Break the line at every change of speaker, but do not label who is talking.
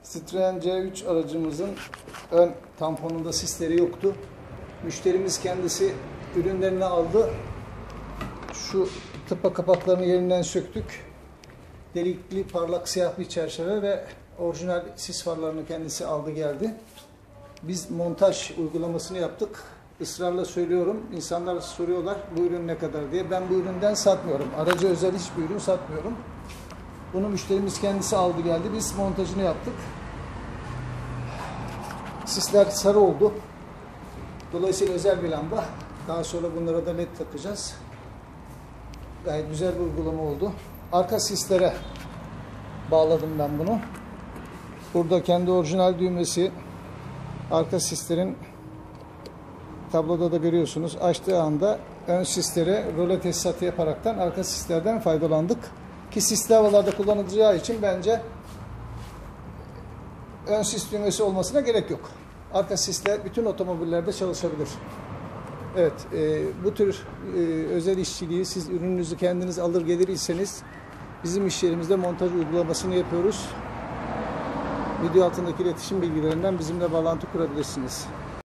Citroen C3 aracımızın ön tamponunda sisleri yoktu. Müşterimiz kendisi ürünlerini aldı. Şu tıpa kapaklarını yerinden söktük. Delikli parlak siyah bir çerçeve ve orijinal sis farlarını kendisi aldı geldi. Biz montaj uygulamasını yaptık. Israrla söylüyorum. İnsanlar soruyorlar bu ürün ne kadar diye. Ben bu üründen satmıyorum. Araca özel hiçbir ürün satmıyorum. Bunu müşterimiz kendisi aldı geldi. Biz montajını yaptık. Sisler sarı oldu. Dolayısıyla özel bir lamba. Daha sonra bunlara da led takacağız. Gayet güzel bir uygulama oldu. Arka sislere bağladım ben bunu. Burada kendi orijinal düğmesi. Arka sislerin tabloda da görüyorsunuz. Açtığı anda ön sislere röle tesisatı yaparaktan arka sislerden faydalandık. Ki sisli havalarda kullanılacağı için bence ön sis düğmesi olmasına gerek yok. Arka sisler bütün otomobillerde çalışabilir. Evet, bu tür özel işçiliği siz ürününüzü kendiniz alır gelir iseniz bizim iş yerimizde montaj uygulamasını yapıyoruz. Video altındaki iletişim bilgilerinden bizimle bağlantı kurabilirsiniz.